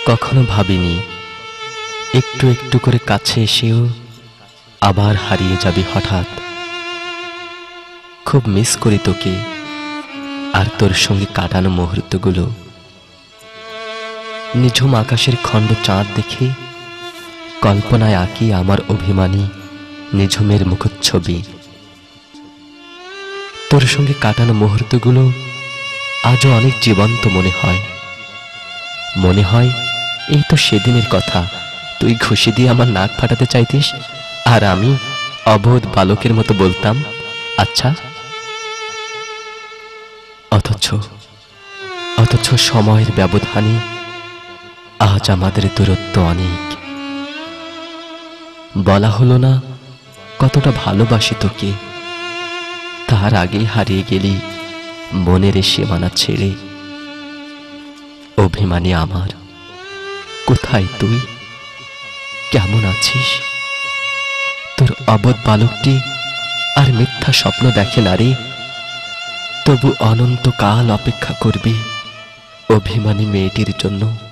কখনো ভাবিনি একটু একটু করে কাছে এসেও আবার হারিয়ে যাবি হঠাৎ। খুব মিস করি তোকে আর তোর সঙ্গে কাটানো মুহূর্তগুলো। নিঝুম আকাশের খণ্ড চাঁদ দেখে কল্পনায় আঁকি আমার অভিমানী নিঝুমের মুখচ্ছবি। তোর সঙ্গে কাটানো মুহূর্তগুলো আজও অনেক জীবন্ত মনে হয়। মনে হয় এই তো সেদিনের কথা, তুই ঘুষি দিয়ে আমার নাক ফাটাতে চাইতিস আর আমি অবোধ বালকের মতো বলতাম আচ্ছা। অথচ সময়ের ব্যবধানে আজ আমাদের দূরত্ব অনেক। বলা হলো না কতটা ভালোবাসি তোকে, তার আগেই হারিয়ে গেলি মনের সীমানা ছেড়ে। অভিমানী আমার, কোথায় তুই, কেমন আছিস? তোর অবোধ বালকটি আর মিথ্যা স্বপ্ন দেখে না রে, তবু অনন্তকাল অপেক্ষা করবে অভিমানী মেয়েটির জন্য।